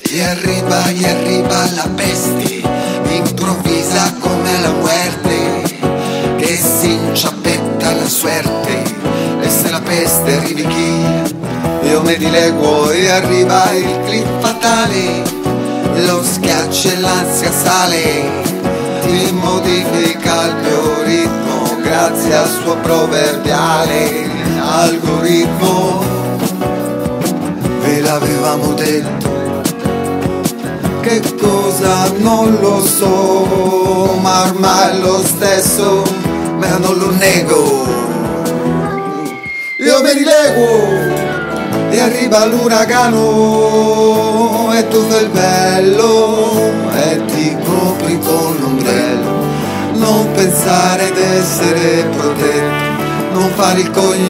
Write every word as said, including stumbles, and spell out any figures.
Y arriba, y arriba la peste, improvvisa come la muerte, che si inciappetta la suerte. E se la peste rivichia, io mi dileguo e arriva il clip fatale, lo schiaccio e l'ansia sale, ti modifica il bioritmo grazie al suo proverbiale algoritmo. Ve l'avevamo detto, che cosa non lo so, ma ormai è lo stesso, ma non lo nego. Io mi rileguo e arriva l'uragano e tu fai il bello e ti copri con l'ombrello. Non pensare d'essere protetto, non fare il coglione